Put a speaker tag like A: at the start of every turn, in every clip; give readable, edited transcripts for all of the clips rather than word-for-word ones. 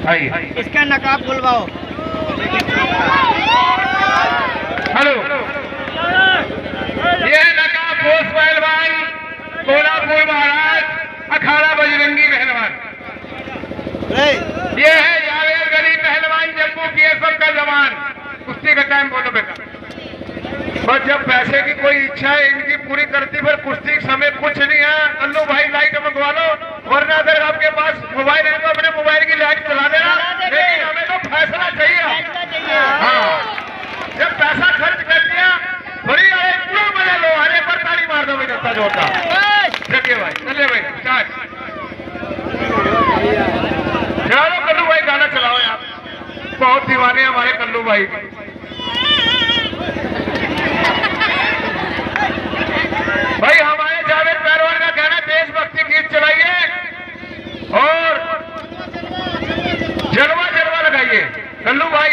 A: आइए
B: इसका नकाब खुलवाओ।
A: हेलो, ये है नकाब बोस पहलवान, कोल्हापुर महाराज, अखाड़ा बजरंगी पहलवान। ये है जावेद गली पहलवान, जम्मू PSF का जवान। कुश्ती का टाइम बोलो बेटा। बस जब पैसे की कोई इच्छा है इनकी पूरी करती, फिर कुश्ती के समय कुछ नहीं है। कल्लू भाई लाइट मंगवा लो, वरना अगर आपके पास मोबाइल है तो अपने मोबाइल की लाइट चला देना, लेकिन हमें तो फैसला चाहिए। हाँ, जब पैसा खर्च कर दिया बड़ी आए पूरा मजा लो। अरे पर ताली मार दो भाई, दस्ता जोड़ता चलिए भाई, चलिए भाई स्टार्ट। चलो कल्लू भाई गाना चलाओ यार, बहुत दीवाने हमारे कल्लू भाई। भाई हमारे जावेद पहलवान का कहना देशभक्ति गीत चलाइए और जलवा जलवा लगाइए। कल्लू भाई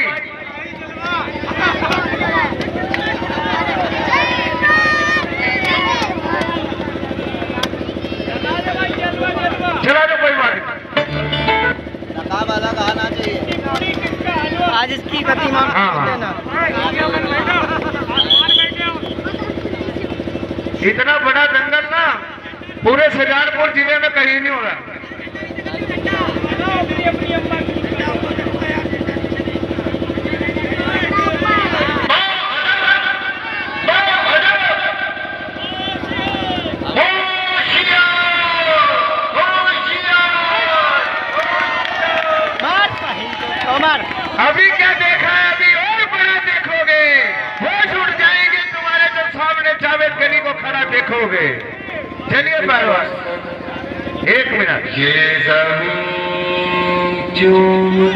A: चला दो, कोई बात नहीं।
B: नकाब अलग आना चाहिए। आज इसकी प्रतिमा देना।
A: इतना बड़ा जंगल ना पूरे शुजालपुर जिले में कहीं नहीं हो रहा। अभी क्या देखा है, अभी और बड़ा देखोगे। होश उड़ जाएंगे तुम्हारे जब सामने जावेद गली को खड़ा देखोगे। चलिए पहलवान, 1 मिनट। ये जमीन चूम